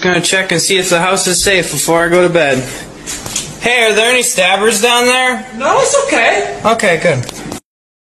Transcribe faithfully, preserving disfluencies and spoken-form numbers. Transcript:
gonna check and see if the house is safe before I go to bed. Hey, are there any stabbers down there? No, it's okay. Okay, good.